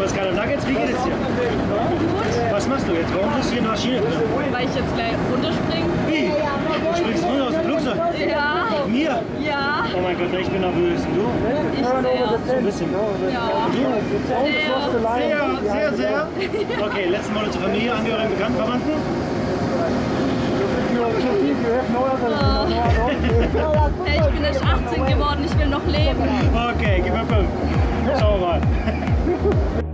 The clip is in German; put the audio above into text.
hast gerade Nuggets, wie geht es dir? Gut, Was machst du jetzt? Warum bist du hier in der Maschine drin? weil ich jetzt gleich runterspringe. Wie? Du springst runter aus dem Flugzeug? Ja. Mir? Ja. Oh mein Gott, ich bin nervös. Und du? Ich sehr. So ein bisschen. Ja. Sehr, sehr. Okay, letzten Monat zur Familie, Angehörigen, Bekannten, Verwandten? Hey, ich bin erst 18 geworden, ich will noch leben. Okay, gib mir 5. Schauen wir mal.